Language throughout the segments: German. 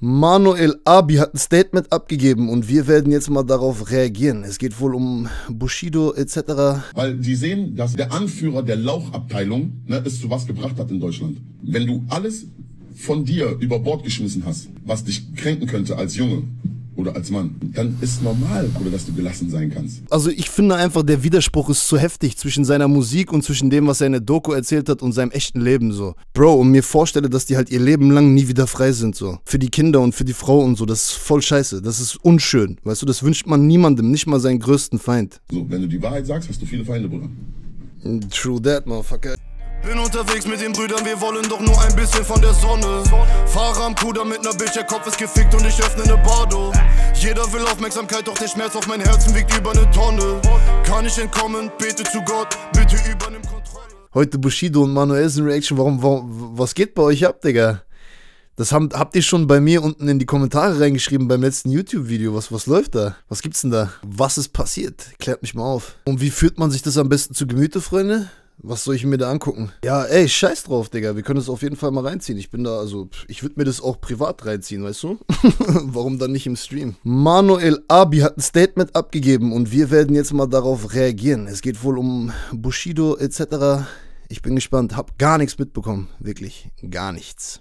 Manuel Abi hat ein Statement abgegeben und wir werden jetzt mal darauf reagieren. Es geht wohl um Bushido etc. Weil die sehen, dass der Anführer der Lauchabteilung es zu was gebracht hat in Deutschland. Wenn du alles von dir über Bord geschmissen hast, was dich kränken könnte als Junge oder als Mann, dann ist normal, Bruder, dass du gelassen sein kannst. Also ich finde einfach, der Widerspruch ist zu heftig zwischen seiner Musik und zwischen dem, was er in der Doku erzählt hat und seinem echten Leben so. Bro, und mir vorstelle, dass die halt ihr Leben lang nie wieder frei sind so. Für die Kinder und für die Frau und so, das ist voll scheiße, das ist unschön. Weißt du, das wünscht man niemandem, nicht mal seinen größten Feind. So, wenn du die Wahrheit sagst, hast du viele Feinde, Bruder. True that, motherfucker. Bin unterwegs mit den Brüdern, wir wollen doch nur ein bisschen von der Sonne. Fahre am Kuder mit ner Bitch, der Kopf ist gefickt und ich öffne ne Bardo. Jeder will Aufmerksamkeit, doch der Schmerz auf mein Herzen wiegt über ne Tonne. Kann ich entkommen, bete zu Gott, bitte übernimm Kontrolle. Heute Bushido und Manuelsen Reaction, was geht bei euch ab, Digga? Das habt ihr schon bei mir unten in die Kommentare reingeschrieben beim letzten YouTube-Video. Was läuft da? Was gibt's denn da? Was ist passiert? Klärt mich mal auf. Und wie führt man sich das am besten zu Gemüte, Freunde? Was soll ich mir da angucken? Ja, ey, scheiß drauf, Digga. Wir können das auf jeden Fall mal reinziehen. Ich würde mir das auch privat reinziehen, weißt du? Warum dann nicht im Stream? Manuel Abi hat ein Statement abgegeben und wir werden jetzt mal darauf reagieren. Es geht wohl um Bushido etc. Ich bin gespannt. Hab gar nichts mitbekommen. Wirklich, gar nichts.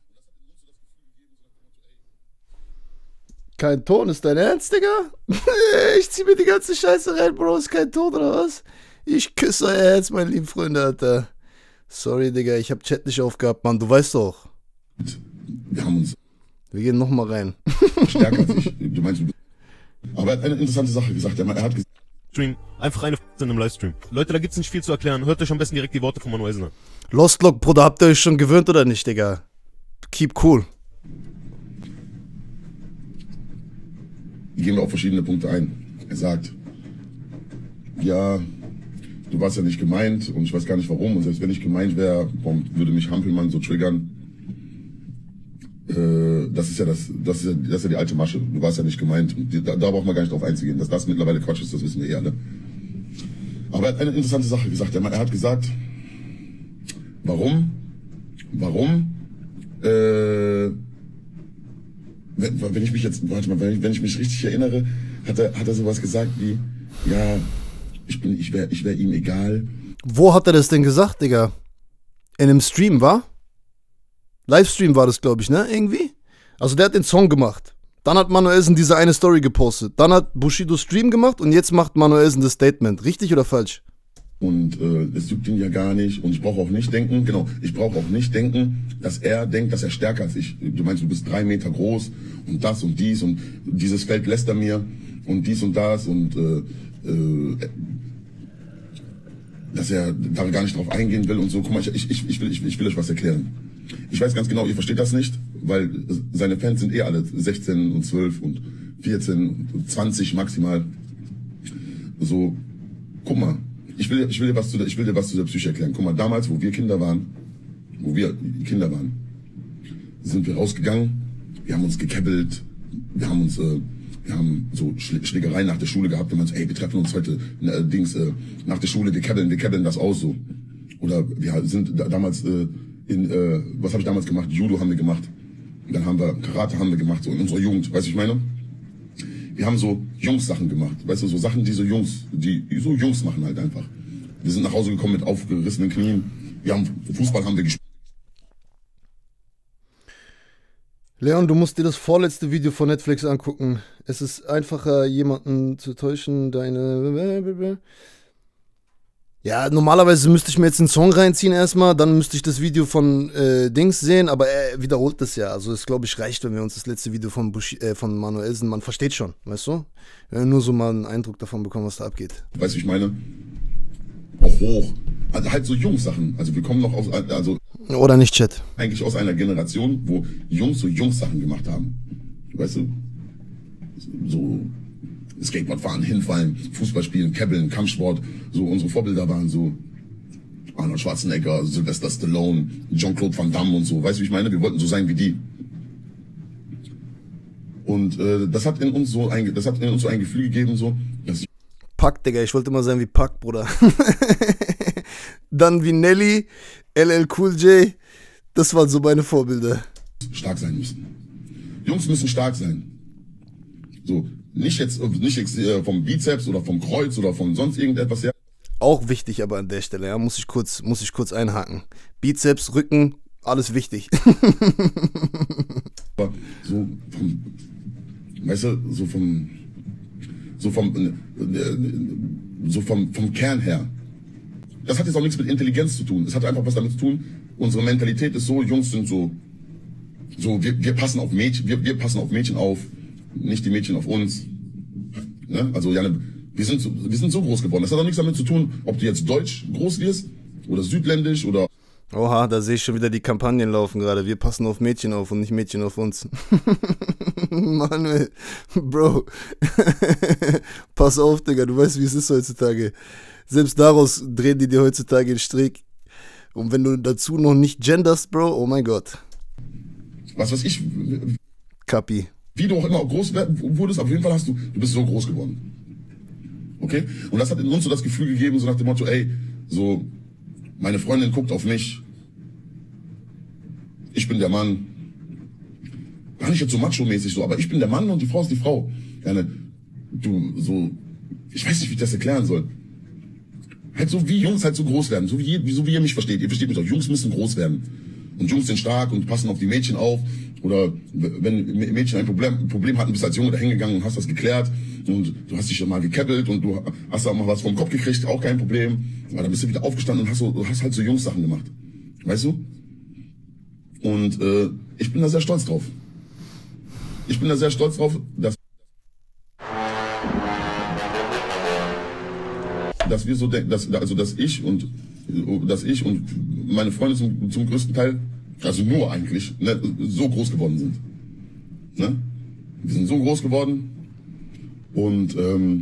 Kein Ton, ist dein Ernst, Digga? Ich zieh mir die ganze Scheiße rein, Bro. Ist kein Ton oder was? Ich küsse euer Herz, meine lieben Freunde, Alter. Sorry, Digga, ich hab Chat nicht aufgehabt, Mann. Du weißt doch. Wir haben uns... Wir gehen nochmal rein. Stärker als ich. Du meinst, aber er hat eine interessante Sache gesagt. Er hat gesagt... Stream. Einfach eine in einem Livestream. Leute, da gibt's nicht viel zu erklären. Hört euch am besten direkt die Worte von Manuelsen an. Lost Log, Bruder, habt ihr euch schon gewöhnt oder nicht, Digga? Keep cool. Gehen wir auf verschiedene Punkte ein. Er sagt, ja, du warst ja nicht gemeint und ich weiß gar nicht warum. Und selbst wenn ich gemeint wäre, warum würde mich Hampelmann so triggern? Das ist ja die alte Masche. Du warst ja nicht gemeint. Da braucht man gar nicht drauf einzugehen. Dass das mittlerweile Quatsch ist, das wissen wir eh alle. Aber er hat eine interessante Sache gesagt. Er hat gesagt, warum, wenn ich mich jetzt, warte mal, wenn ich mich richtig erinnere, hat er sowas gesagt wie, ja, ich wär ihm egal. Wo hat er das denn gesagt, Digga? In einem Stream, war? Livestream war das, glaube ich, ne? Irgendwie? Also der hat den Song gemacht. Dann hat Manuelsen diese eine Story gepostet. Dann hat Bushido Stream gemacht und jetzt macht Manuelsen das Statement. Richtig oder falsch? Und es juckt ihn ja gar nicht. Und ich brauche auch nicht denken, ich brauche auch nicht denken, dass er denkt, dass er stärker als ich. Du meinst, du bist 3 Meter groß und das und dies und dieses Feld lässt er mir und dies und das und dass er da gar nicht drauf eingehen will und so. Guck mal, ich will euch was erklären. Ich weiß ganz genau, ihr versteht das nicht, weil seine Fans sind eh alle 16 und 12 und 14 und 20 maximal. So, guck mal, ich will dir was zu der Psyche erklären. Guck mal, damals, wo wir Kinder waren, sind wir rausgegangen, wir haben uns gekebbelt, wir haben so Schlägereien nach der Schule gehabt, und man so, ey, wir treffen uns heute nach der Schule, wir kebbeln das aus so. Oder wir sind damals was habe ich damals gemacht? Judo haben wir gemacht. Und dann haben wir Karate haben wir gemacht, so in unserer Jugend, weißt du, ich meine? Wir haben so Jungs-Sachen gemacht, weißt du, so Sachen, die so Jungs machen halt einfach. Wir sind nach Hause gekommen mit aufgerissenen Knien, Fußball haben wir gespielt. Leon, du musst dir das vorletzte Video von Netflix angucken. Es ist einfacher, jemanden zu täuschen, Ja, normalerweise müsste ich mir jetzt einen Song reinziehen erstmal, dann müsste ich das Video von Dings sehen, aber er wiederholt das ja. Also es, glaube ich, reicht, wenn wir uns das letzte Video von Manuelsen, man versteht schon, weißt du? Wenn wir nur so mal einen Eindruck davon bekommen, was da abgeht. Weißt du, ich meine? Auch hoch. Also halt so Jungs-Sachen. Also wir kommen noch aus, Oder nicht, Chat. Eigentlich aus einer Generation, wo Jungs so Jungs-Sachen gemacht haben. Weißt du? So Skateboard fahren, hinfallen, Fußball spielen, Kebbeln, Kampfsport. So unsere Vorbilder waren so Arnold Schwarzenegger, Sylvester Stallone, Jean-Claude Van Damme und so. Weißt du, wie ich meine? Wir wollten so sein wie die. Und das hat in uns so ein Gefühl gegeben, so, dass Pack, Digga, ich wollte immer sein wie Pack, Bruder. Dann wie Nelly, LL Cool J. Das waren so meine Vorbilder. Stark sein müssen. Jungs müssen stark sein. So, nicht jetzt vom Bizeps oder vom Kreuz oder von sonst irgendetwas her. Auch wichtig aber an der Stelle, ja, muss ich kurz einhaken. Bizeps, Rücken, alles wichtig. Aber so vom, weißt du, vom Kern her. Das hat jetzt auch nichts mit Intelligenz zu tun. Es hat einfach was damit zu tun, unsere Mentalität ist so, Jungs sind so wir passen auf Mädchen, wir passen auf Mädchen auf, nicht die Mädchen auf uns. Ne? Also Janne, wir sind so groß geworden. Das hat auch nichts damit zu tun, ob du jetzt deutsch groß wirst oder südländisch oder... Oha, da sehe ich schon wieder die Kampagnen laufen gerade. Wir passen auf Mädchen auf und nicht Mädchen auf uns. Manuel, Bro, pass auf, Digga, du weißt, wie es ist heutzutage. Selbst daraus drehen die dir heutzutage den Strick. Und wenn du dazu noch nicht genderst, Bro, oh mein Gott. Was weiß ich... Kapi. Wie du auch immer groß wurdest, auf jeden Fall du bist so groß geworden. Okay? Und das hat in uns so das Gefühl gegeben, so nach dem Motto, ey, so, meine Freundin guckt auf mich, ich bin der Mann, gar nicht jetzt so macho-mäßig so, aber ich bin der Mann und die Frau ist die Frau. Ich weiß nicht, wie ich das erklären soll. Halt so wie Jungs halt so groß werden, so wie ihr mich versteht. Ihr versteht mich doch, Jungs müssen groß werden. Und Jungs sind stark und passen auf die Mädchen auf. Oder wenn Mädchen ein Problem hatten, bist du als Junge da hingegangen und hast das geklärt. Und du hast dich schon mal gekeppelt und du hast auch mal was vom Kopf gekriegt, auch kein Problem. Aber dann bist du wieder aufgestanden und hast halt so Jungs-Sachen gemacht. Weißt du? Und ich bin da sehr stolz drauf. Ich bin da sehr stolz drauf, dass wir so denken, dass ich und meine Freunde zum größten Teil, also nur eigentlich, ne, so groß geworden sind. Ne? Wir sind so groß geworden und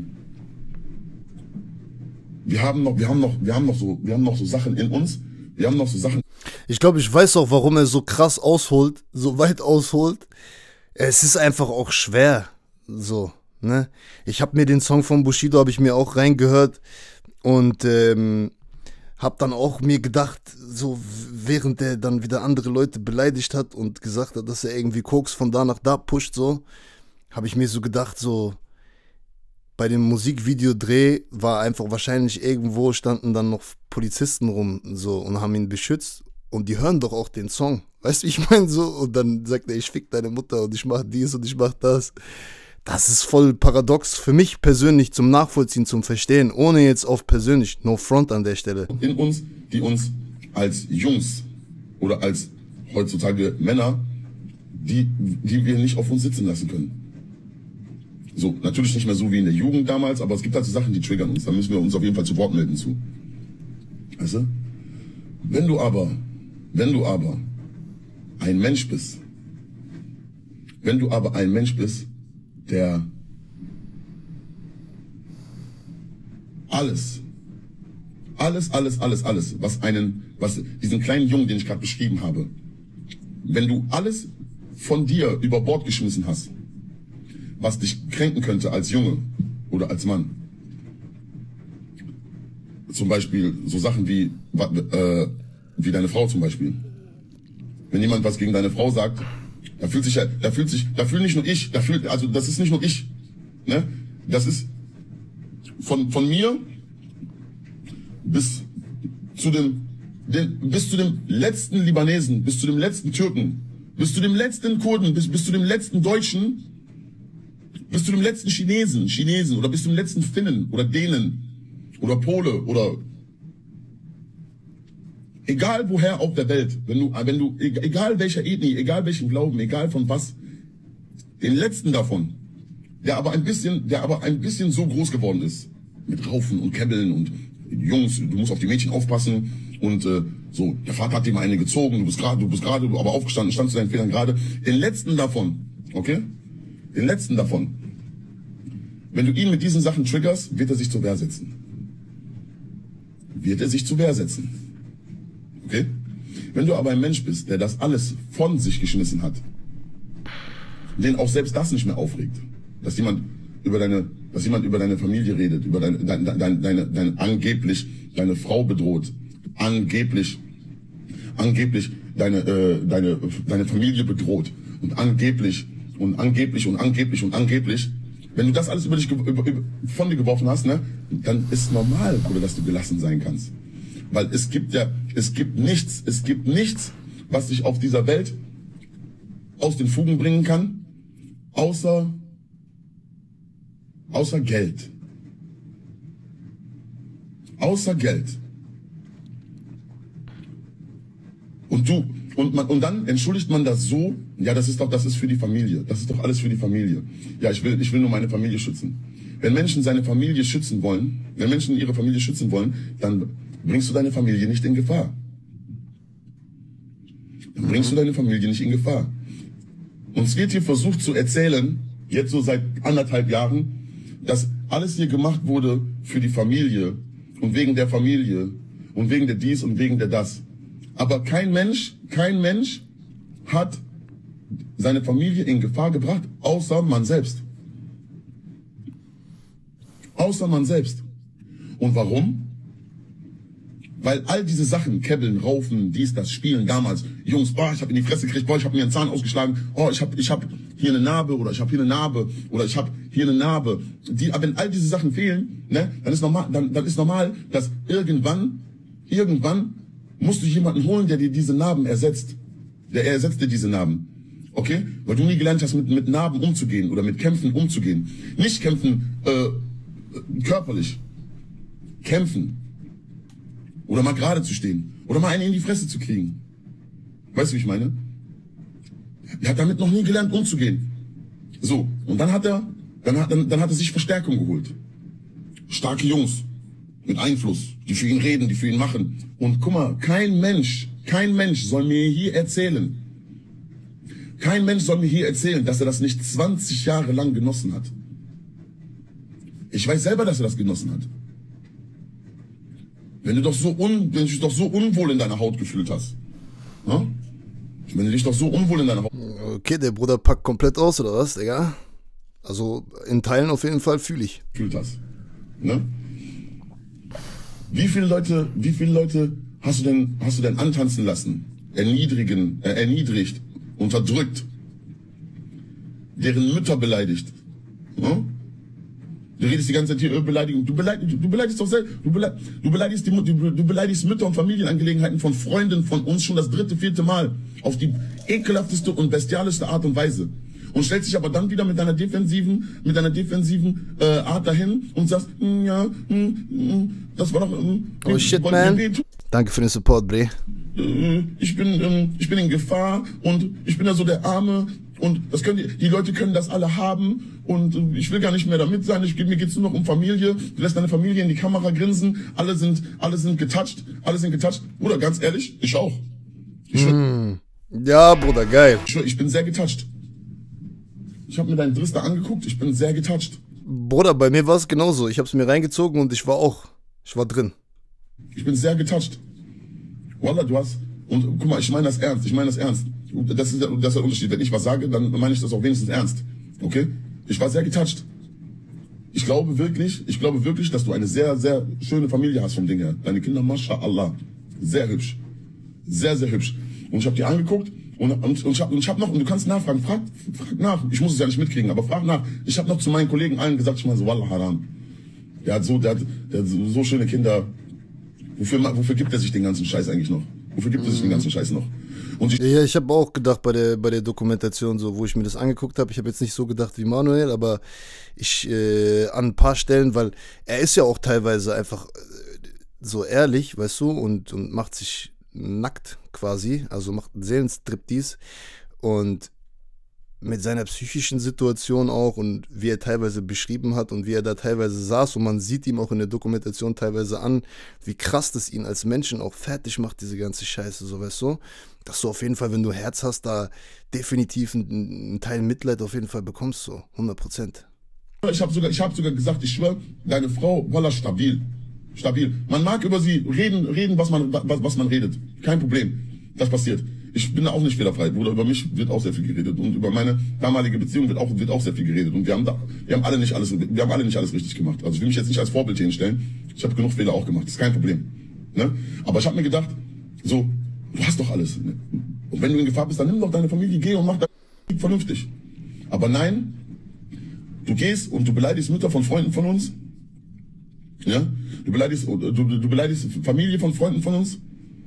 wir haben noch so Sachen in uns. Wir haben noch so Sachen. Ich glaube, ich weiß auch, warum er so krass ausholt, so weit ausholt. Es ist einfach auch schwer, so, ne? Ich habe mir den Song von Bushido, habe ich mir auch reingehört und habe dann auch mir gedacht, so während er dann wieder andere Leute beleidigt hat und gesagt hat, dass er irgendwie Koks von da nach da pusht, so, habe ich mir so gedacht, so, bei dem Musikvideodreh war einfach wahrscheinlich irgendwo standen dann noch Polizisten rum, so, und haben ihn beschützt und die hören doch auch den Song, weißt du, wie ich meine, so, und dann sagt er, ich fick deine Mutter und ich mach dies und ich mach das. Das ist voll paradox für mich persönlich zum Nachvollziehen, zum Verstehen, ohne jetzt auf persönlich, no front an der Stelle. In uns, die uns als Jungs oder als heutzutage Männer, die wir nicht auf uns sitzen lassen können. So, natürlich nicht mehr so wie in der Jugend damals, aber es gibt halt so Sachen, die triggern uns. Da müssen wir uns auf jeden Fall zu Wort melden zu. Weißt du? Wenn du aber ein Mensch bist, der alles, was diesen kleinen Jungen, den ich gerade beschrieben habe, wenn du alles von dir über Bord geschmissen hast, was dich kränken könnte als Junge oder als Mann, zum Beispiel so Sachen wie deine Frau zum Beispiel. Wenn jemand was gegen deine Frau sagt, da fühlt nicht nur ich, also das ist nicht nur ich, ne? Das ist von mir bis zu dem letzten Libanesen, bis zu dem letzten Türken, bis zu dem letzten Kurden, bis zu dem letzten Deutschen, bis zu dem letzten Chinesen oder bis zum letzten Finnen oder Dänen oder Pole oder egal woher auf der Welt, wenn du, egal welcher Ethnie, egal welchen Glauben, egal von was, den letzten davon, der aber ein bisschen so groß geworden ist, mit Raufen und Käbbeln und Jungs, du musst auf die Mädchen aufpassen und so, der Vater hat dir mal eine gezogen, du bist gerade aber aufgestanden, standst zu deinen Fehlern gerade, den letzten davon, okay? Den letzten davon. Wenn du ihn mit diesen Sachen triggerst, wird er sich zur Wehr setzen. Okay? Wenn du aber ein Mensch bist, der das alles von sich geschmissen hat, den auch selbst das nicht mehr aufregt, dass jemand über deine Familie redet, über angeblich deine Frau bedroht, angeblich deine Familie bedroht und angeblich und angeblich und angeblich und angeblich. Wenn du das alles von dir geworfen hast, ne, dann ist normal, Bruder, dass du gelassen sein kannst. Weil es gibt nichts, was dich auf dieser Welt aus den Fugen bringen kann, außer Geld. Außer Geld. Und dann entschuldigt man das so, ja, das ist für die Familie. Das ist doch alles für die Familie. Ja, ich will nur meine Familie schützen. Wenn Menschen ihre Familie schützen wollen, dann bringst du deine Familie nicht in Gefahr. Dann bringst du deine Familie nicht in Gefahr. Uns wird hier versucht zu erzählen, jetzt so seit 1,5 Jahren, dass alles hier gemacht wurde für die Familie und wegen der Familie und wegen der dies und wegen der das. Aber kein Mensch hat seine Familie in Gefahr gebracht, außer man selbst. Außer man selbst. Und warum? Weil all diese Sachen, Kebbeln, Raufen, dies, das, Spielen damals, Jungs, boah, ich habe in die Fresse gekriegt, boah, ich habe mir einen Zahn ausgeschlagen, oh, ich hab hier eine Narbe oder ich habe hier eine Narbe oder ich habe hier eine Narbe. Aber wenn all diese Sachen fehlen, ne, dann ist normal, dass irgendwann musst du jemanden holen, der dir diese Narben ersetzt. Der ersetzt dir diese Narben. Okay? Weil du nie gelernt hast, mit Narben umzugehen oder mit Kämpfen umzugehen. Nicht kämpfen körperlich. Kämpfen. Oder mal gerade zu stehen. Oder mal einen in die Fresse zu kriegen. Weißt du, wie ich meine? Er hat damit noch nie gelernt, umzugehen. So. Und dann hat er sich Verstärkung geholt. Starke Jungs. Mit Einfluss. Die für ihn reden, die für ihn machen. Und guck mal, kein Mensch soll mir hier erzählen, dass er das nicht 20 Jahre lang genossen hat. Ich weiß selber, dass er das genossen hat. Wenn du dich doch so unwohl in deiner Haut gefühlt hast. Ja? Wenn du dich doch so unwohl in deiner Haut... Okay, der Bruder packt komplett aus, oder was, Digga? Also in Teilen auf jeden Fall fühle ich. ...gefühlt hast. Ne? Wie viele Leute hast du denn antanzen lassen? Erniedrigt, unterdrückt, deren Mütter beleidigt. Ja? Du redest die ganze Zeit hier über Beleidigung. Du beleidigst doch selbst. Du beleidigst Mütter und Familienangelegenheiten von Freunden von uns schon das 3., 4. Mal auf die ekelhafteste und bestialischste Art und Weise. Und stellst dich aber dann wieder mit deiner defensiven Art dahin und sagst, das war doch... oh shit, man. Danke für den Support, Bre. Ich bin in Gefahr und ich bin ja so der Arme und die Leute können das alle haben und ich will gar nicht mehr damit sein. Mir geht's nur noch um Familie. Du lässt deine Familie in die Kamera grinsen. Alle sind getoucht. Bruder, ganz ehrlich, ich auch. Ja, Bruder, geil. Ich bin sehr getoucht. Ich habe mir deinen Drister angeguckt. Ich bin sehr getoucht. Bruder, bei mir war es genauso. Ich habe es mir reingezogen und ich war drin. Ich bin sehr getoucht. Wallah, du hast... Und guck mal, ich meine das ernst. Das ist der Unterschied. Wenn ich was sage, dann meine ich das auch wenigstens ernst. Okay? Ich war sehr getoucht. Ich glaube wirklich, dass du eine sehr, sehr schöne Familie hast vom Ding her. Deine Kinder, Mashallah. Sehr hübsch. Sehr, sehr hübsch. Und ich habe die angeguckt und ich hab noch, und du kannst nachfragen, frag nach. Ich muss es ja nicht mitkriegen, aber frag nach. Ich habe noch zu meinen Kollegen allen gesagt, ich meine so, Wallah, Haram. Der hat so schöne Kinder. Wofür gibt er sich den ganzen Scheiß eigentlich noch? Und ich habe auch gedacht bei der Dokumentation, so, wo ich mir das angeguckt habe, ich habe jetzt nicht so gedacht wie Manuel, aber an ein paar Stellen, weil er ist ja auch teilweise einfach so ehrlich, weißt du, und macht sich nackt quasi, also macht einen Seelenstriptease und mit seiner psychischen Situation auch und wie er teilweise beschrieben hat und wie er da teilweise saß und man sieht ihm auch in der Dokumentation teilweise an, wie krass das ihn als Menschen auch fertig macht, diese ganze Scheiße, so, weißt du, dass du auf jeden Fall, wenn du Herz hast, da definitiv einen Teil Mitleid auf jeden Fall bekommst, so, 100%. Ich hab sogar gesagt, ich schwöre, deine Frau, Wallah, stabil. Man mag über sie reden, was man redet. Kein Problem. Das passiert. Ich bin da auch nicht fehlerfrei. Bruder, über mich wird auch sehr viel geredet. Und über meine damalige Beziehung wird auch sehr viel geredet. Und wir haben alle nicht alles richtig gemacht. Also ich will mich jetzt nicht als Vorbild hinstellen. Ich habe genug Fehler auch gemacht. Das ist kein Problem. Ne? Aber ich habe mir gedacht, so, du hast doch alles. Ne? Und wenn du in Gefahr bist, dann nimm doch deine Familie, geh und mach das vernünftig. Aber nein, du gehst und du beleidigst Mütter von Freunden von uns. Ja? Du beleidigst Familie von Freunden von uns.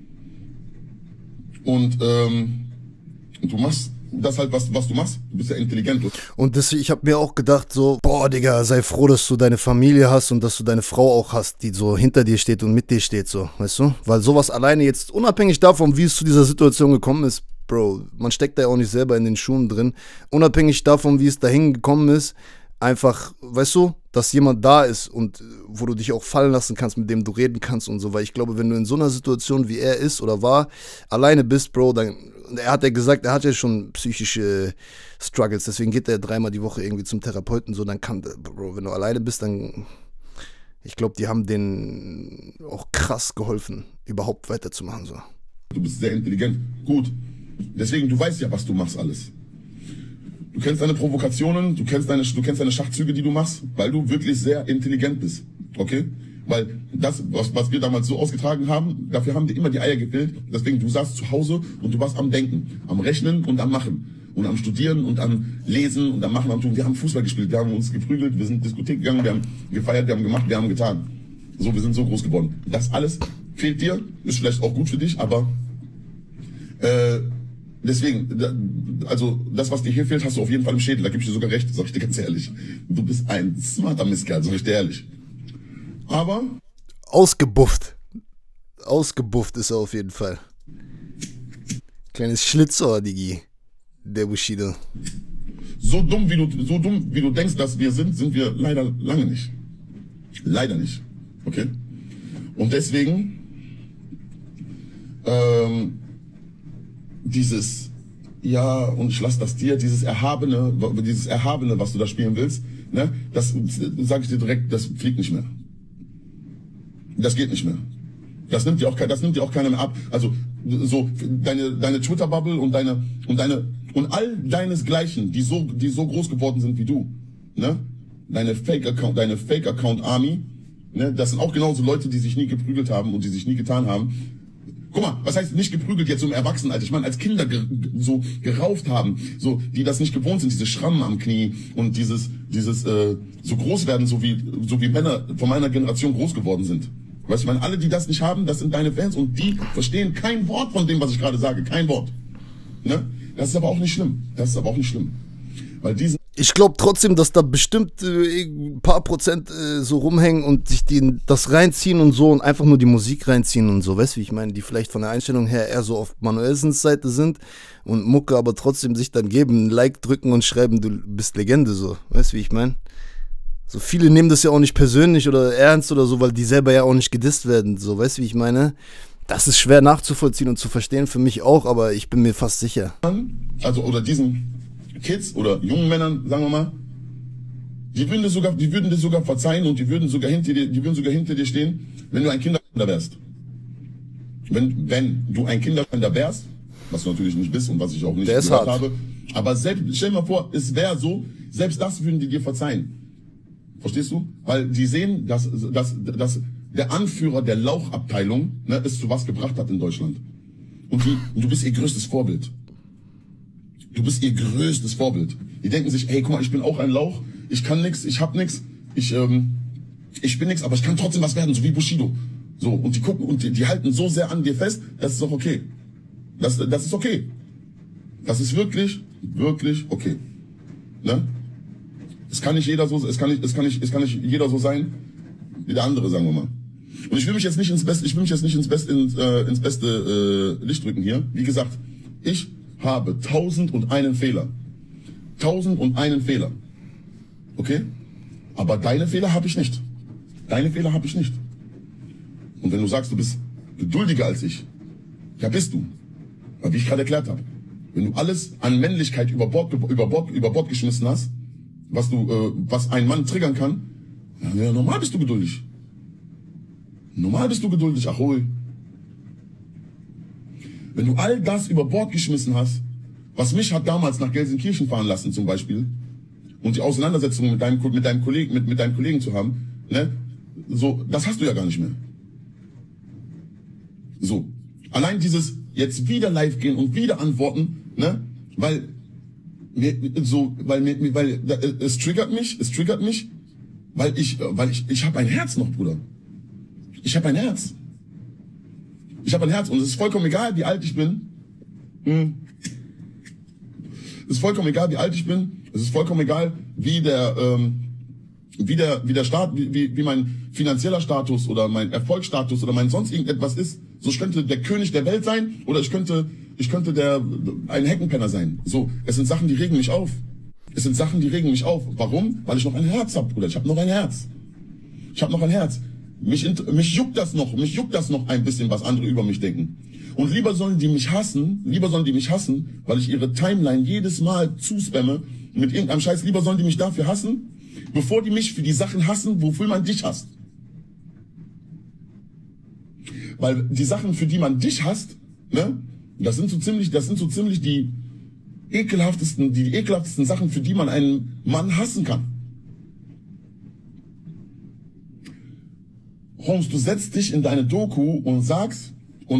Und du machst das halt, was du machst. Du bist ja intelligent. Und das, ich habe mir auch gedacht so, boah, Digga, sei froh, dass du deine Familie hast und dass du deine Frau auch hast, die so hinter dir steht und mit dir steht, so, weißt du? Weil sowas alleine jetzt, unabhängig davon, wie es zu dieser Situation gekommen ist, Bro, man steckt da ja auch nicht selber in den Schuhen drin, unabhängig davon, wie es dahin gekommen ist, einfach, weißt du, dass jemand da ist und wo du dich auch fallen lassen kannst, mit dem du reden kannst und so, weil ich glaube, wenn du in so einer Situation, wie er ist oder war, alleine bist, Bro, dann, er hat ja gesagt, er hat ja schon psychische Struggles, deswegen geht er 3-mal die Woche irgendwie zum Therapeuten, so, dann kann, Bro, wenn du alleine bist, dann, ich glaube, die haben denen auch krass geholfen, überhaupt weiterzumachen, so. Du bist sehr intelligent, gut, deswegen, du weißt ja, was du machst alles. Du kennst deine Provokationen, du kennst deine Schachzüge, die du machst, weil du wirklich sehr intelligent bist, okay? Weil das, was wir damals so ausgetragen haben, dafür haben dir immer die Eier gefehlt. Deswegen, du saßt zu Hause und du warst am Denken, am Rechnen und am Machen. Und am Studieren und am Lesen und am Machen, am Tun. Wir haben Fußball gespielt, wir haben uns geprügelt, wir sind in die Diskothek gegangen, wir haben gefeiert, wir haben gemacht, wir haben getan. So, wir sind so groß geworden. Das alles fehlt dir, ist vielleicht auch gut für dich, aber deswegen, also das, was dir hier fehlt, hast du auf jeden Fall im Schädel. Da gebe ich dir sogar recht, sag ich dir ganz ehrlich. Du bist ein smarter Mistkerl, sag ich dir ehrlich. Aber ausgebufft. Ausgebufft ist er auf jeden Fall. Kleines Schlitzohr, Digi. Der Bushido. So dumm wie du denkst, dass wir sind wir leider lange nicht. Leider nicht. Okay? Und deswegen dieses, ja, und ich lasse das dir, dieses Erhabene, was du da spielen willst, ne, das sage ich dir direkt, das fliegt nicht mehr. Das geht nicht mehr. Das nimmt dir auch keiner mehr ab. Also so deine Twitter-Bubble und all deinesgleichen, die so groß geworden sind wie du, ne, deine Fake-Account-Army, ne, das sind auch genauso Leute, die sich nie geprügelt haben und die sich nie getan haben. Guck mal, was heißt nicht geprügelt jetzt im Erwachsenenalter? Ich meine, als Kinder so gerauft haben, so, die das nicht gewohnt sind, diese Schrammen am Knie und dieses so groß werden, so wie Männer von meiner Generation groß geworden sind. Weißt du, ich meine, alle, die das nicht haben, das sind deine Fans und die verstehen kein Wort von dem, was ich gerade sage. Kein Wort. Ne? Das ist aber auch nicht schlimm. Weil ich glaube trotzdem, dass da bestimmt ein paar Prozent so rumhängen und sich das reinziehen und so und einfach nur die Musik reinziehen und so, weißt du, wie ich meine, die vielleicht von der Einstellung her eher so auf Manuelsens Seite sind und Mucke aber trotzdem sich dann geben, ein Like drücken und schreiben, du bist Legende, so, weißt du, wie ich meine? So viele nehmen das ja auch nicht persönlich oder ernst oder so, weil die selber ja auch nicht gedisst werden, so, weißt du, wie ich meine? Das ist schwer nachzuvollziehen und zu verstehen, für mich auch, aber ich bin mir fast sicher. Also, oder diesen Kids oder jungen Männern, sagen wir mal, die würden dir sogar verzeihen und die würden sogar hinter dir stehen, wenn du ein Kinderschänder wärst. Wenn du ein Kinderschänder wärst, was du natürlich nicht bist und was ich auch nicht gehört habe, aber selbst, stell dir mal vor, es wäre so, selbst das würden die dir verzeihen. Verstehst du? Weil die sehen, dass der Anführer der Lauchabteilung, ne, es zu was gebracht hat in Deutschland. Und du bist ihr größtes Vorbild. Du bist ihr größtes Vorbild. Die denken sich, ey, guck mal, ich bin auch ein Lauch, ich kann nix, ich hab nix, ich bin nix, aber ich kann trotzdem was werden, so wie Bushido. So, und die gucken und die halten so sehr an dir fest, das ist doch okay. Das ist okay. Das ist wirklich, wirklich okay. Ne? Es kann nicht jeder so sein, wie der andere, sagen wir mal. Und ich will mich jetzt nicht ins beste Licht drücken hier. Wie gesagt, ich habe 1001 Fehler. 1001 Fehler. Okay? Aber deine Fehler habe ich nicht. Deine Fehler habe ich nicht. Und wenn du sagst, du bist geduldiger als ich, ja, bist du. Aber wie ich gerade erklärt habe, wenn du alles an Männlichkeit über Bord geschmissen hast, was einen Mann triggern kann, ja, normal bist du geduldig. Normal bist du geduldig, Ahoi. Wenn du all das über Bord geschmissen hast, was mich hat damals nach Gelsenkirchen fahren lassen zum Beispiel, und die Auseinandersetzung mit deinem Kollegen zu haben, ne, so, das hast du ja gar nicht mehr. So, allein dieses jetzt wieder live gehen und wieder antworten, ne, weil Es triggert mich, weil ich habe ein Herz noch, Bruder. Ich habe ein Herz. Ich habe ein Herz und es ist vollkommen egal, wie alt ich bin. Es ist vollkommen egal, wie alt ich bin. Es ist vollkommen egal, wie mein finanzieller Status oder mein Erfolgsstatus oder mein sonst irgendetwas ist. So, ich könnte der König der Welt sein oder ich könnte ein Heckenpenner sein. So, es sind Sachen, die regen mich auf. Warum? Weil ich noch ein Herz habe, Bruder. Ich habe noch ein Herz. Mich juckt das noch ein bisschen, was andere über mich denken. Und lieber sollen die mich hassen, weil ich ihre Timeline jedes Mal zuspamme mit irgendeinem Scheiß. Lieber sollen die mich dafür hassen, bevor die mich für die Sachen hassen, wofür man dich hasst. Weil die Sachen, für die man dich hasst, ne, das sind so ziemlich die ekelhaftesten Sachen, für die man einen Mann hassen kann. Holmes, du setzt dich in deine Doku und sagst,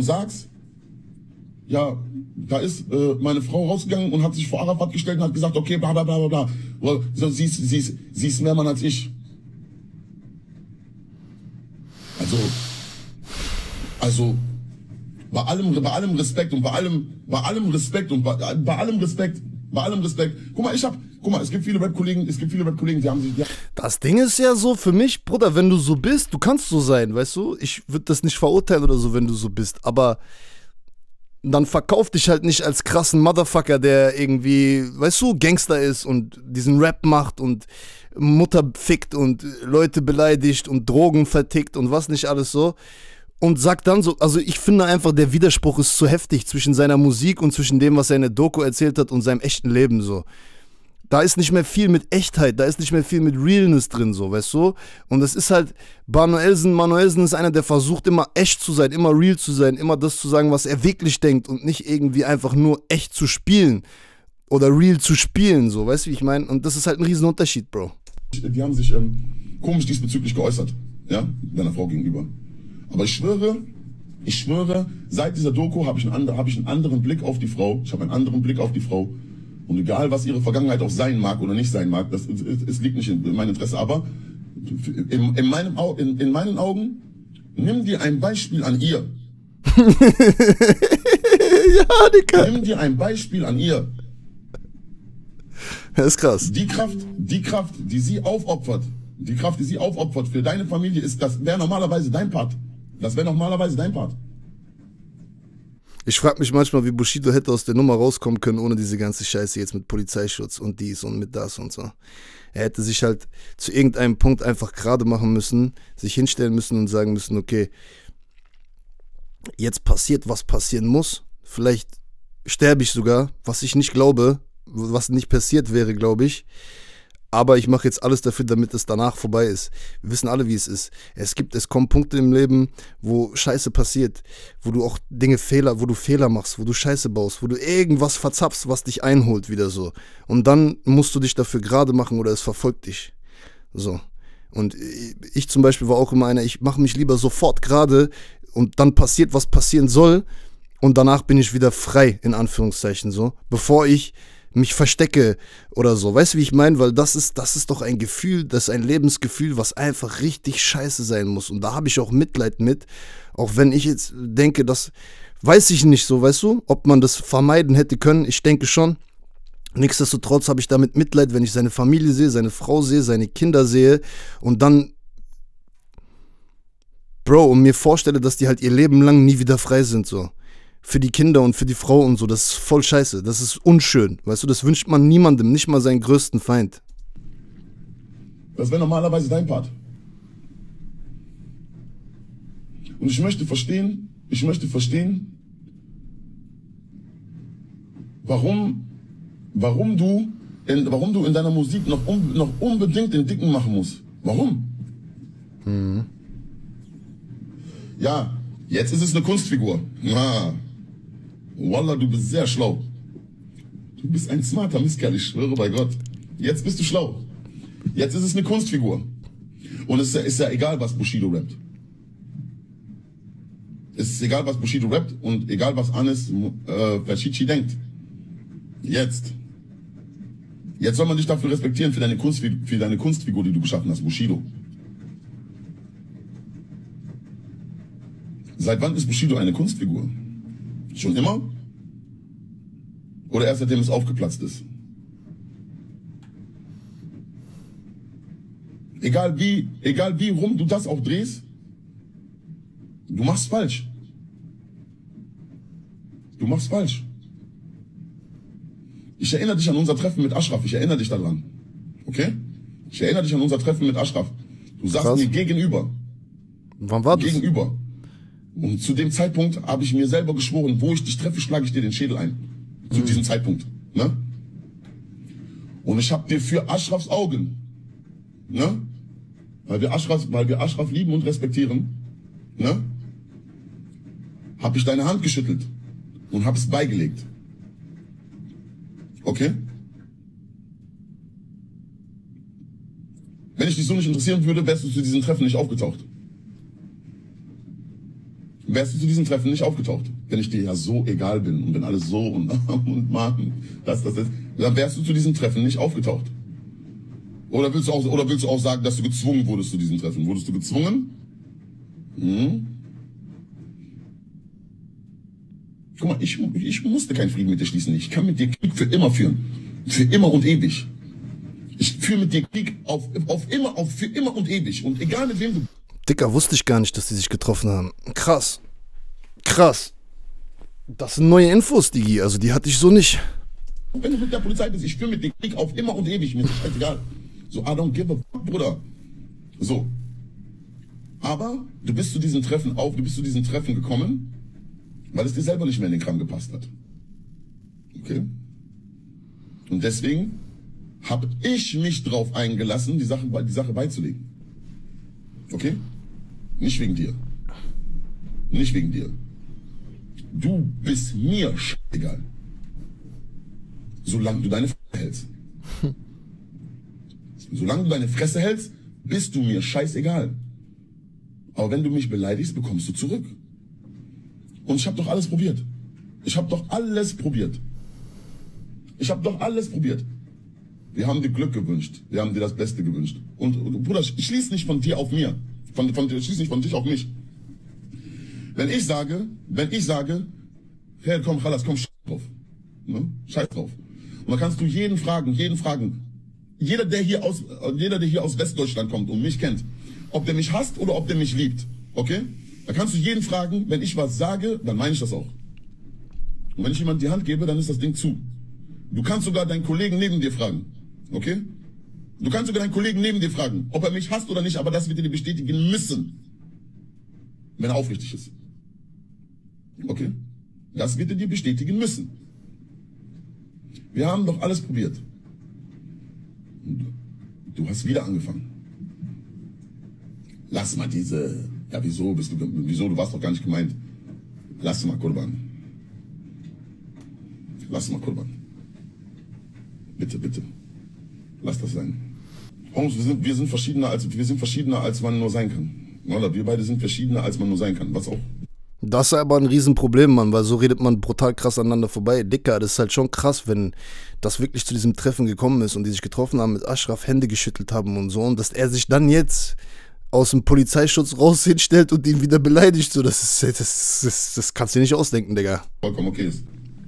ja, da ist meine Frau rausgegangen und hat sich vor Arafat gestellt und hat gesagt, okay, bla bla bla bla bla. Sie ist mehr Mann als ich. Also bei allem Respekt, guck mal, es gibt viele Rap-Kollegen, die haben sich... Das Ding ist ja so, für mich, Bruder, wenn du so bist, du kannst so sein, weißt du? Ich würde das nicht verurteilen oder so, wenn du so bist, aber dann verkauf dich halt nicht als krassen Motherfucker, der irgendwie, weißt du, Gangster ist und diesen Rap macht und Mutter fickt und Leute beleidigt und Drogen vertickt und was nicht alles so. Und sagt dann so, also ich finde einfach, der Widerspruch ist zu heftig zwischen seiner Musik und zwischen dem, was er in der Doku erzählt hat und seinem echten Leben so. Da ist nicht mehr viel mit Echtheit, da ist nicht mehr viel mit Realness drin, so, weißt du? Und das ist halt, Manuelsen ist einer, der versucht immer echt zu sein, immer real zu sein, immer das zu sagen, was er wirklich denkt und nicht irgendwie einfach nur echt zu spielen oder real zu spielen, so, weißt du, wie ich meine? Und das ist halt ein Riesenunterschied, Bro. Die haben sich komisch diesbezüglich geäußert, ja, deiner Frau gegenüber. Aber ich schwöre, seit dieser Doku habe ich einen anderen Blick auf die Frau. Und egal, was ihre Vergangenheit auch sein mag oder nicht sein mag, es liegt nicht in meinem Interesse. Aber in meinen Augen, nimm dir ein Beispiel an ihr. Ja, Digga. Nimm dir ein Beispiel an ihr. Das ist krass. Die Kraft, die sie aufopfert für deine Familie, wäre normalerweise dein Part. Ich frage mich manchmal, wie Bushido hätte aus der Nummer rauskommen können, ohne diese ganze Scheiße jetzt mit Polizeischutz und dies und mit das und so. Er hätte sich halt zu irgendeinem Punkt einfach gerade machen müssen, sich hinstellen müssen und sagen müssen, okay, jetzt passiert, was passieren muss. Vielleicht sterbe ich sogar, was ich nicht glaube, was nicht passiert wäre, glaube ich. Aber ich mache jetzt alles dafür, damit es danach vorbei ist. Wir wissen alle, wie es ist. Es kommen Punkte im Leben, wo Scheiße passiert, wo du auch wo du Fehler machst, wo du Scheiße baust, wo du irgendwas verzapfst, was dich einholt wieder so. Und dann musst du dich dafür gerade machen oder es verfolgt dich. So. Und ich zum Beispiel war auch immer einer, ich mache mich lieber sofort gerade und dann passiert, was passieren soll und danach bin ich wieder frei, in Anführungszeichen so, bevor ich mich verstecke oder so. Weißt du, wie ich meine? Weil das ist doch ein Gefühl, das ist ein Lebensgefühl, was einfach richtig scheiße sein muss. Und da habe ich auch Mitleid mit, auch wenn ich jetzt denke, das weiß ich nicht so, weißt du, ob man das vermeiden hätte können. Ich denke schon. Nichtsdestotrotz habe ich damit Mitleid, wenn ich seine Familie sehe, seine Frau sehe, seine Kinder sehe und dann, Bro, und mir vorstelle, dass die halt ihr Leben lang nie wieder frei sind, so. Für die Kinder und für die Frau und so, das ist voll scheiße, das ist unschön, weißt du, das wünscht man niemandem, nicht mal seinen größten Feind. Das wäre normalerweise dein Part. Und ich möchte verstehen, warum du in deiner Musik noch unbedingt den Dicken machen musst. Warum? Ja, jetzt ist es eine Kunstfigur. Ah. Wallah, du bist sehr schlau. Du bist ein smarter Mistkerl, ich schwöre bei Gott. Jetzt bist du schlau. Jetzt ist es eine Kunstfigur. Und es ist ja egal, was Bushido rappt. Es ist egal, was Bushido rappt und egal, was Anis Fashici denkt. Jetzt. Jetzt soll man dich dafür respektieren, für deine Kunstfigur, die du geschaffen hast, Bushido. Seit wann ist Bushido eine Kunstfigur? Schon immer? Oder erst seitdem es aufgeplatzt ist? Egal wie rum du das auch drehst, du machst falsch. Du machst falsch. Ich erinnere dich an unser Treffen mit Ashraf, ich erinnere dich daran. Okay? Ich erinnere dich an unser Treffen mit Ashraf. Du saßt mir gegenüber. Wann war das? Gegenüber. Und zu dem Zeitpunkt habe ich mir selber geschworen, wo ich dich treffe, schlage ich dir den Schädel ein. Zu diesem Zeitpunkt. Ne? Und ich habe dir für Ashrafs Augen, ne? Weil wir Ashraf lieben und respektieren, ne? Habe ich deine Hand geschüttelt und habe es beigelegt. Okay? Wenn ich dich so nicht interessieren würde, wärst du zu diesem Treffen nicht aufgetaucht. Wärst du zu diesem Treffen nicht aufgetaucht. Wenn ich dir ja so egal bin und wenn alles so und machen, das ist, dann wärst du zu diesem Treffen nicht aufgetaucht. Oder willst du auch sagen, dass du gezwungen wurdest zu diesem Treffen? Wurdest du gezwungen? Hm? Guck mal, ich musste keinen Frieden mit dir schließen. Ich kann mit dir Krieg für immer führen. Für immer und ewig. Ich führe mit dir Krieg für immer und ewig. Und egal mit wem du... Dicker, wusste ich gar nicht, dass die sich getroffen haben. Krass. Krass. Das sind neue Infos, Digi. Also die hatte ich so nicht. Wenn du mit der Polizei bist, ich führe mit dir Krieg auf immer und ewig. Mir ist scheißegal. So, I don't give a fuck, Bruder. So. Aber du bist zu diesem Treffen gekommen, weil es dir selber nicht mehr in den Kram gepasst hat. Okay? Und deswegen habe ich mich drauf eingelassen, die Sache beizulegen. Okay? Nicht wegen dir. Nicht wegen dir. Du bist mir scheißegal. Solange du deine Fresse hältst. Solange du deine Fresse hältst, bist du mir scheißegal. Aber wenn du mich beleidigst, bekommst du zurück. Und ich habe doch alles probiert. Ich habe doch alles probiert. Wir haben dir Glück gewünscht. Wir haben dir das Beste gewünscht. Und Bruder, schließ nicht von dir auf mir. Schließ nicht von dich auf mich. Wenn ich sage, hey, komm, Khalas, komm, scheiß drauf. Ne? Scheiß drauf. Und dann kannst du jeden fragen. Jeder, der hier aus Westdeutschland kommt und mich kennt, ob der mich hasst oder ob der mich liebt. Okay? Da kannst du jeden fragen, wenn ich was sage, dann meine ich das auch. Und wenn ich jemand die Hand gebe, dann ist das Ding zu. Du kannst sogar deinen Kollegen neben dir fragen. Okay? Du kannst sogar deinen Kollegen neben dir fragen, ob er mich hasst oder nicht, aber das wird er dir bestätigen müssen. Wenn er aufrichtig ist. Okay? Das wird er dir bestätigen müssen. Wir haben doch alles probiert. Und du hast wieder angefangen. Lass mal diese... Ja, wieso, du warst doch gar nicht gemeint. Lass mal, Kurban. Bitte, bitte. Lass das sein. Holmes, wir sind verschiedener, als man nur sein kann. Oder wir beide sind verschiedener, als man nur sein kann. Was auch. Das ist aber ein Riesenproblem, Mann, weil so redet man brutal krass aneinander vorbei. Dicker, das ist halt schon krass, wenn das wirklich zu diesem Treffen gekommen ist und die sich getroffen haben, mit Ashraf Hände geschüttelt haben und so, und dass er sich dann jetzt aus dem Polizeischutz raus hinstellt und ihn wieder beleidigt, so, das kannst du dir nicht ausdenken, Digga. Vollkommen okay ist.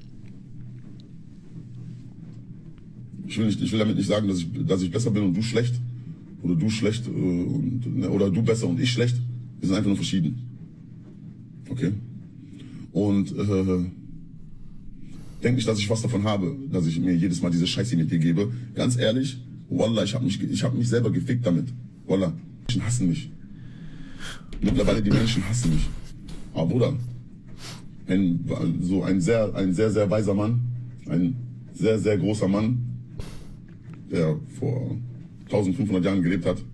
Ich will damit nicht sagen, dass ich besser bin und du schlecht. Oder du schlecht oder du besser und ich schlecht. Wir sind einfach nur verschieden. Okay? Und denk nicht, dass ich was davon habe, dass ich mir jedes Mal diese Scheiße mit dir gebe. Ganz ehrlich, Wallah, ich hab mich selber gefickt damit. Wallah, die Menschen hassen mich. Mittlerweile die Menschen hassen mich. Aber Bruder, ein sehr, sehr weiser Mann, ein sehr, sehr großer Mann, der vor 1500 Jahren gelebt hat,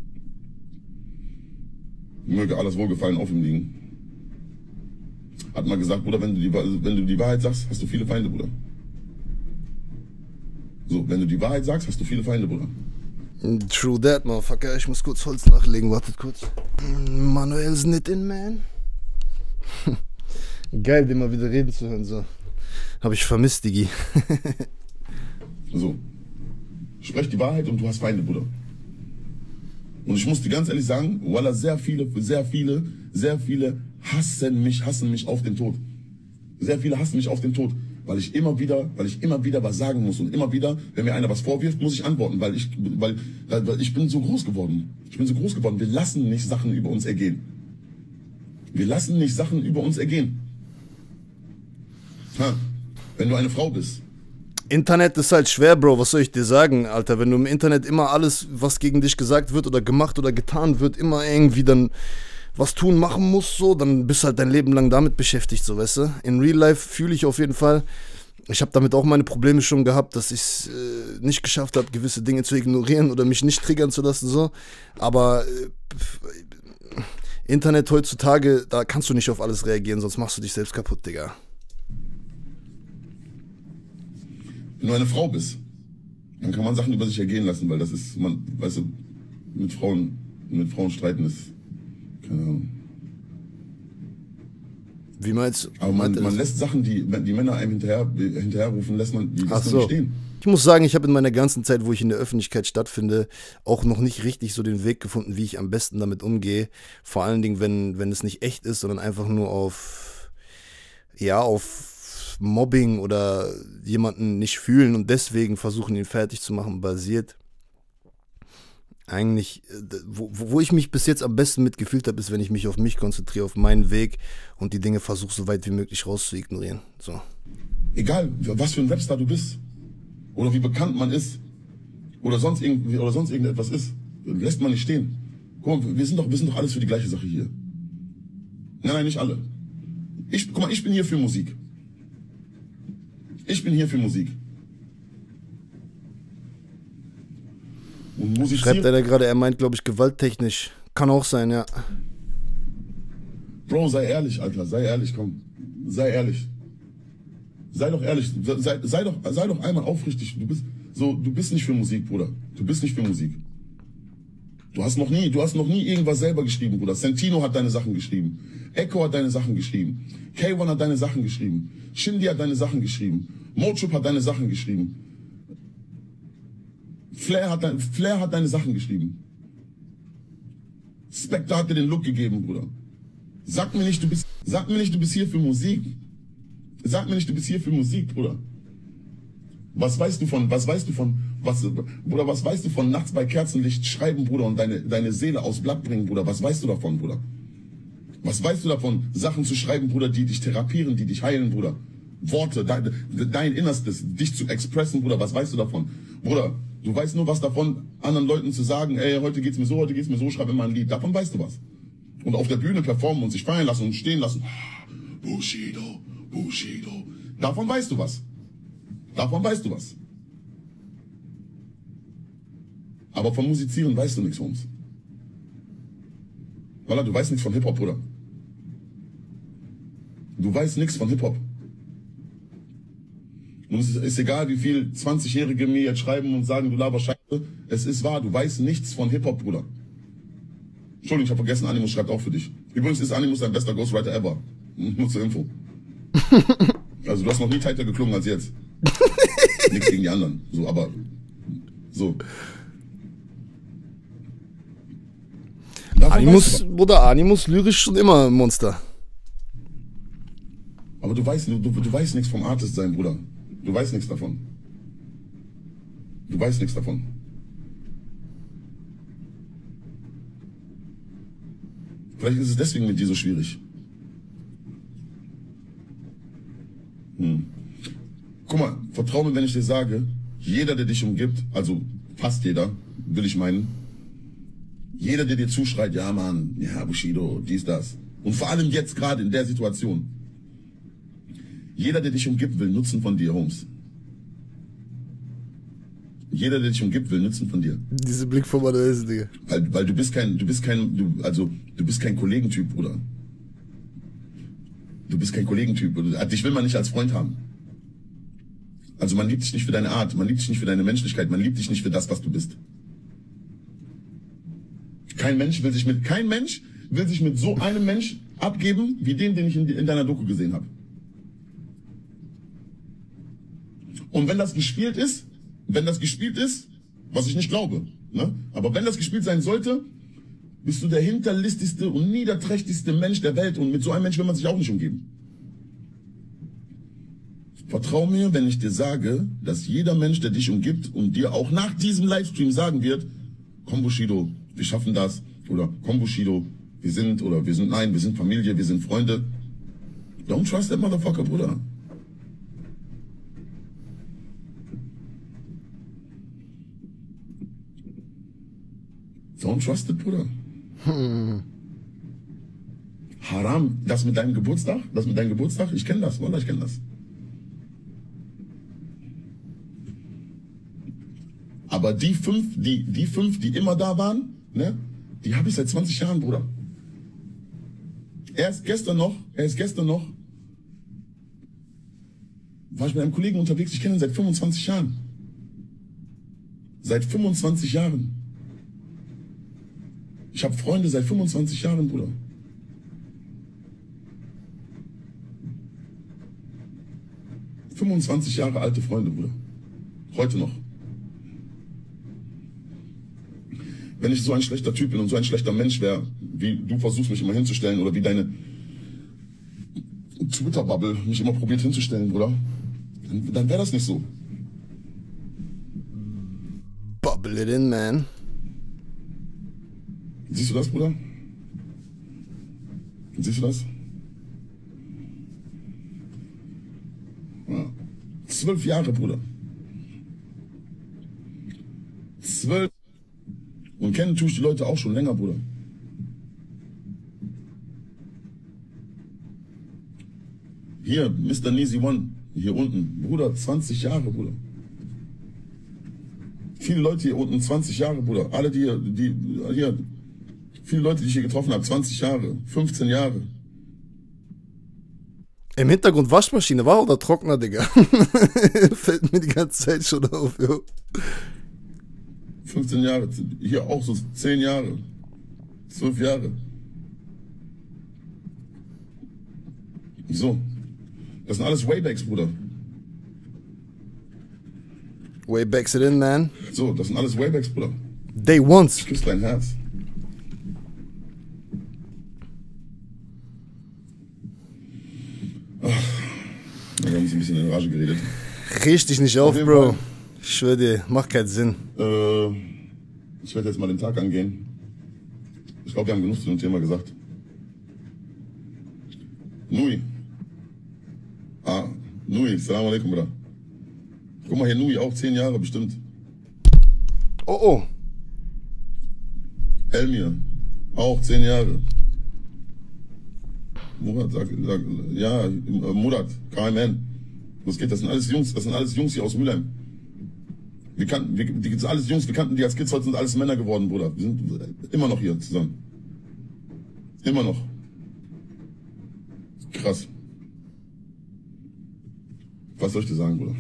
möge alles Wohlgefallen auf ihm liegen, hat mal gesagt, Bruder, wenn du die Wahrheit sagst, hast du viele Feinde, Bruder. So, wenn du die Wahrheit sagst, hast du viele Feinde, Bruder. True that, motherfucker. Ich muss kurz Holz nachlegen, wartet kurz. Manuel's nicht in, man. Geil, den mal wieder reden zu hören, so. Hab ich vermisst, Digi. So. Sprech die Wahrheit und du hast Feinde, Bruder. Und ich muss dir ganz ehrlich sagen, Wallah, sehr viele hassen mich auf den Tod. Sehr viele hassen mich auf den Tod, weil ich immer wieder was sagen muss und immer wieder, wenn mir einer was vorwirft, muss ich antworten, weil ich bin so groß geworden. Wir lassen nicht Sachen über uns ergehen. Wenn du eine Frau bist. Internet ist halt schwer, Bro, was soll ich dir sagen, Alter? Wenn du im Internet immer alles, was gegen dich gesagt wird oder gemacht oder getan wird, immer irgendwie dann was tun, machen musst, so, dann bist du halt dein Leben lang damit beschäftigt, so, weißt du? In Real Life fühle ich auf jeden Fall, ich habe damit auch meine Probleme schon gehabt, dass ich es nicht geschafft habe, gewisse Dinge zu ignorieren oder mich nicht triggern zu lassen, so. Aber Internet heutzutage, da kannst du nicht auf alles reagieren, sonst machst du dich selbst kaputt, Digga. Wenn du eine Frau bist, dann kann man Sachen über sich ergehen lassen, weil das ist, weißt du, mit Frauen streiten ist, keine Ahnung. Wie meinst du? Aber man lässt Sachen, die Männer einem hinterherrufen, lässt man nicht stehen. Ich muss sagen, ich habe in meiner ganzen Zeit, wo ich in der Öffentlichkeit stattfinde, auch noch nicht richtig so den Weg gefunden, wie ich am besten damit umgehe. Vor allen Dingen, wenn es nicht echt ist, sondern einfach nur auf Mobbing oder jemanden nicht fühlen und deswegen versuchen, ihn fertig zu machen, basiert. Eigentlich, wo ich mich bis jetzt am besten mitgefühlt habe, ist, wenn ich mich auf mich konzentriere, auf meinen Weg und die Dinge versuche, so weit wie möglich rauszuignorieren. So. Egal, was für ein Rapstar du bist oder wie bekannt man ist oder sonst irgendetwas ist, lässt man nicht stehen. Guck mal, wir sind doch alles für die gleiche Sache hier. Nein, nicht alle. Ich bin hier für Musik. Und schreibt er gerade, er meint, glaube ich, gewalttechnisch. Kann auch sein, ja. Bro, sei ehrlich, Alter, sei ehrlich, komm. Sei ehrlich. Sei doch ehrlich, sei doch einmal aufrichtig. Du bist nicht für Musik, Bruder. Du bist nicht für Musik. Du hast noch nie irgendwas selber geschrieben, Bruder. Santino hat deine Sachen geschrieben. Echo hat deine Sachen geschrieben. K1 hat deine Sachen geschrieben. Shindy hat deine Sachen geschrieben. Motrip hat deine Sachen geschrieben. Flair hat deine Sachen geschrieben. Spectre hat dir den Look gegeben, Bruder. Sag mir nicht, du bist hier für Musik. Bruder. Was weißt du von nachts bei Kerzenlicht schreiben, Bruder, und deine Seele aus Blatt bringen, Bruder? Was weißt du davon, Bruder? Was weißt du davon, Sachen zu schreiben, Bruder, die dich therapieren, die dich heilen, Bruder? Worte, dein Innerstes, dich zu expressen, Bruder, was weißt du davon? Bruder, du weißt nur was davon, anderen Leuten zu sagen, ey, heute geht's mir so, schreib immer ein Lied. Davon weißt du was. Und auf der Bühne performen und sich feiern lassen und stehen lassen. Bushido. Davon weißt du was. Aber vom Musizieren weißt du nichts, Holmes. Voilà, du weißt nichts von Hip-Hop, Bruder. Du weißt nichts von Hip-Hop. Und es ist egal, wie viel 20-Jährige mir jetzt schreiben und sagen, du laberst Scheiße. Es ist wahr, du weißt nichts von Hip-Hop, Bruder. Entschuldigung, ich habe vergessen, Animus schreibt auch für dich. Übrigens ist Animus dein bester Ghostwriter ever. Nur zur Info. Also du hast noch nie tighter geklungen als jetzt. Nichts gegen die anderen. So, aber so. Animus lyrisch schon immer ein Monster. Aber du weißt nichts vom Artist sein, Bruder. Du weißt nichts davon. Vielleicht ist es deswegen mit dir so schwierig. Guck mal, vertrau mir, wenn ich dir sage, jeder, der dich umgibt, also fast jeder, will ich meinen, jeder, der dir zuschreit, ja Mann, ja Bushido, dies, das. Und vor allem jetzt gerade in der Situation. Jeder, der dich umgibt, will Nutzen von dir, Holmes. Jeder, der dich umgibt, will Nutzen von dir. Diese Blickform ist, Digga. Weil du bist kein Kollegentyp, Bruder. Du bist kein Kollegentyp. Dich will man nicht als Freund haben. Also man liebt dich nicht für deine Art, man liebt dich nicht für deine Menschlichkeit, man liebt dich nicht für das, was du bist. Kein Mensch will sich mit so einem Mensch abgeben, wie den ich in deiner Doku gesehen habe. Und wenn das gespielt ist, Was ich nicht glaube. Ne? Aber wenn das gespielt sein sollte, bist du der hinterlistigste und niederträchtigste Mensch der Welt. Und mit so einem Mensch will man sich auch nicht umgeben. Vertrau mir, wenn ich dir sage, dass jeder Mensch, der dich umgibt und dir auch nach diesem Livestream sagen wird, komm Bushido, wir schaffen das. Oder komm Bushido, wir sind Familie, wir sind Freunde. Don't trust that motherfucker, Bruder. Don't trust it, Bruder. Haram, das mit deinem Geburtstag? Ich kenne das, Wallah, ich kenne das. Aber die fünf, die immer da waren, ne, die habe ich seit 20 Jahren, Bruder. Erst gestern noch, war ich mit einem Kollegen unterwegs, ich kenne ihn seit 25 Jahren. Seit 25 Jahren. Ich habe Freunde seit 25 Jahren, Bruder. ...25 Jahre alte Freunde, Bruder. Heute noch. Wenn ich so ein schlechter Typ bin und so ein schlechter Mensch wäre, wie du versuchst mich immer hinzustellen oder wie deine Twitter-Bubble mich immer probiert hinzustellen, Bruder, dann wäre das nicht so. Bubble it in, man. Siehst du das, Bruder? Siehst du das? Ja. 12 Jahre, Bruder. 12. Und kennen tue ich die Leute auch schon länger, Bruder. Hier, Mr. Neezy One, hier unten. Bruder, 20 Jahre, Bruder. Viele Leute hier unten, 20 Jahre, Bruder. Alle, hier, viele Leute, die ich hier getroffen habe, 20 Jahre, 15 Jahre. Im Hintergrund Waschmaschine, war oder Trockner, Digga? Fällt mir die ganze Zeit schon auf, jo. 15 Jahre, hier auch so 10 Jahre, 12 Jahre. So, das sind alles Waybacks, Bruder. Waybacks it in, man. So, das sind alles Waybacks, Bruder. Day ones. Ich küsse dein Herz. Ach, wir haben uns ein bisschen in Rage geredet. Riech dich nicht auf, Bro. Ich schwör dir, macht keinen Sinn. Ich werde jetzt mal den Tag angehen. Ich glaube, wir haben genug zu dem Thema gesagt. Nui. Nui, Salam alaikum, Bruder. Guck mal hier, Nui, auch 10 Jahre bestimmt. Oh. Elmir, auch 10 Jahre. Murat, ja, Murat, KMN. Was geht, das sind alles Jungs hier aus Mülheim. Die sind alles Jungs, wir kannten die als Kids, heute sind alles Männer geworden, Bruder. Wir sind immer noch hier zusammen. Immer noch. Krass. Was soll ich dir sagen, Bruder?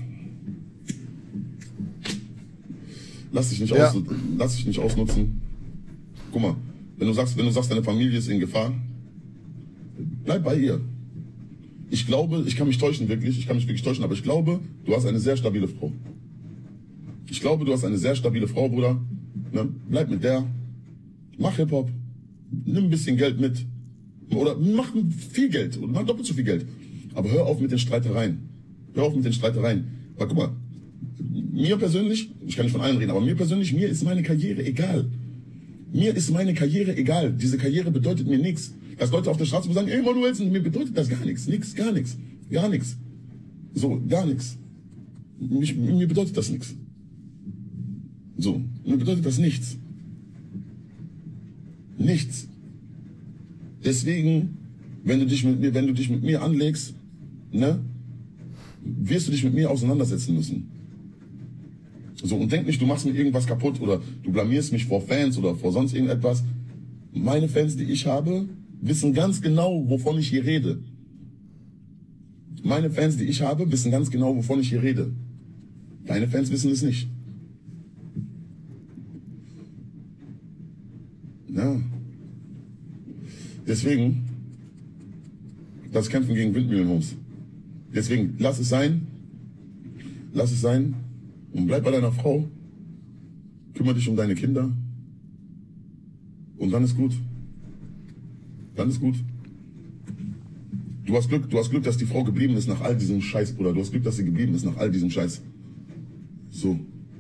Lass dich nicht ausnutzen. Guck mal, wenn du sagst, deine Familie ist in Gefahr, bleib bei ihr. Ich glaube, ich kann mich wirklich täuschen, aber ich glaube, du hast eine sehr stabile Frau. Ich glaube, du hast eine sehr stabile Frau, Bruder. Ne? Bleib mit der. Mach Hip-Hop. Nimm ein bisschen Geld mit. Oder mach viel Geld. Oder mach doppelt so viel Geld. Aber hör auf mit den Streitereien. Weil guck mal, mir persönlich, ich kann nicht von allen reden, aber mir persönlich, mir ist meine Karriere egal. Diese Karriere bedeutet mir nichts. Dass Leute auf der Straße sagen, ey Manuelsen, mir bedeutet das gar nichts. Gar nichts. So, gar nichts. Mir bedeutet das nichts. So, mir bedeutet das nichts. Nichts. Deswegen, wenn du dich mit mir anlegst, ne, wirst du dich mit mir auseinandersetzen müssen. So, und denk nicht, du machst mir irgendwas kaputt oder du blamierst mich vor Fans oder vor sonst irgendetwas. Meine Fans, die ich habe, wissen ganz genau, wovon ich hier rede. Meine Fans, die ich habe, wissen ganz genau, wovon ich hier rede. Deine Fans wissen es nicht. Ja. Deswegen, das Kämpfen gegen Windmühlenhomes. Deswegen, lass es sein und bleib bei deiner Frau kümmere dich um deine Kinder und dann ist gut. Dann ist gut. Du hast Glück, dass die Frau geblieben ist nach all diesem Scheiß, Bruder. Du hast Glück, dass sie geblieben ist nach all diesem Scheiß. So.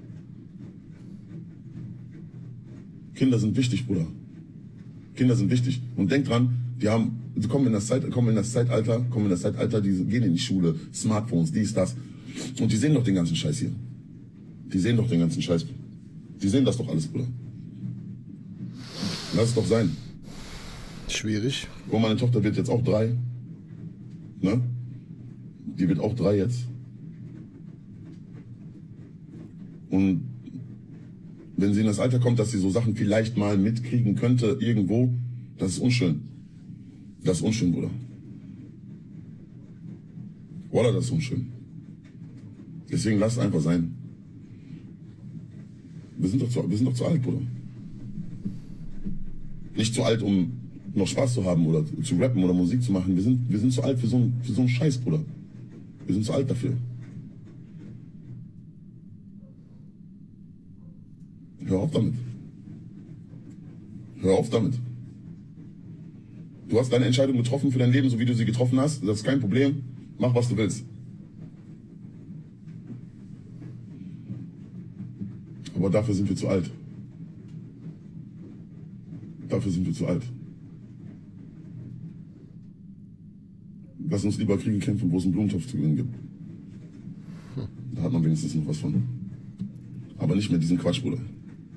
Kinder sind wichtig, Bruder. Kinder sind wichtig. Und denk dran, sie kommen in das Zeitalter, die gehen in die Schule, Smartphones, dies, das. Und die sehen doch den ganzen Scheiß hier. Die sehen doch den ganzen Scheiß. Die sehen das doch alles, Bruder. Lass es doch sein. Schwierig. Und meine Tochter wird jetzt auch 3. Ne? Die wird auch 3 jetzt. Und wenn sie in das Alter kommt, dass sie so Sachen vielleicht mal mitkriegen könnte irgendwo, das ist unschön. Das ist unschön, Bruder. Wallah, das ist unschön. Deswegen lass es einfach sein. Wir sind doch zu alt, Bruder. Nicht zu alt, um noch Spaß zu haben oder zu rappen oder Musik zu machen. Wir sind zu alt für so einen Scheiß, Bruder. Wir sind zu alt dafür. Hör auf damit. Hör auf damit. Du hast deine Entscheidung getroffen für dein Leben, so wie du sie getroffen hast. Das ist kein Problem. Mach, was du willst. Aber dafür sind wir zu alt. Dafür sind wir zu alt. Lass uns lieber Kriege kämpfen, wo es einen Blumentopf zu gewinnen gibt. Da hat man wenigstens noch was von. Aber nicht mehr diesen Quatsch, Bruder.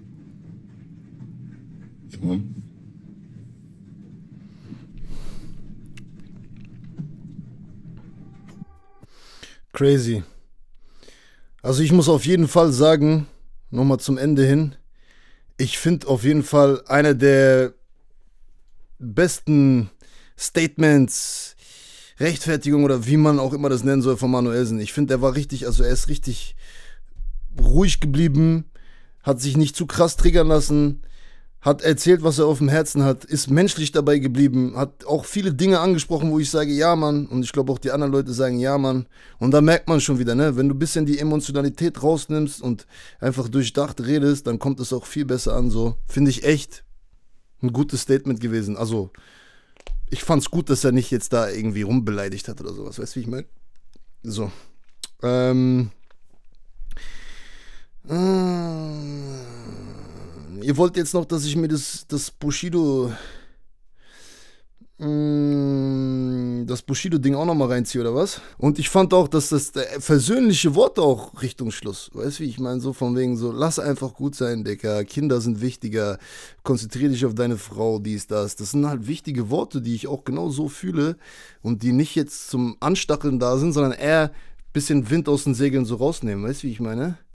Tamam. Crazy. Also ich muss auf jeden Fall sagen, nochmal zum Ende hin, ich finde auf jeden Fall einer der besten Statements, Rechtfertigung oder wie man auch immer das nennen soll von Manuellsen. Ich finde, er ist richtig ruhig geblieben, hat sich nicht zu krass triggern lassen, hat erzählt, was er auf dem Herzen hat, ist menschlich dabei geblieben, hat auch viele Dinge angesprochen, wo ich sage, ja, Mann, und ich glaube auch die anderen Leute sagen, ja, Mann, und da merkt man schon wieder, ne, wenn du ein bisschen die Emotionalität rausnimmst und einfach durchdacht redest, dann kommt es auch viel besser an, so, finde ich echt ein gutes Statement gewesen, also, ich fand's gut, dass er nicht jetzt da irgendwie rumbeleidigt hat oder sowas, weißt du, wie ich meine? So, ihr wollt jetzt noch, dass ich mir das Bushido-Ding auch nochmal reinziehe, oder was? Und ich fand auch, dass das versöhnliche Wort auch Richtung Schluss, weißt du, wie ich meine? So von wegen so, lass einfach gut sein, Digga, Kinder sind wichtiger, konzentriere dich auf deine Frau, dies, das. Das sind halt wichtige Worte, die ich auch genau so fühle und die nicht jetzt zum Anstacheln da sind, sondern eher ein bisschen Wind aus den Segeln so rausnehmen, weißt du, wie ich meine?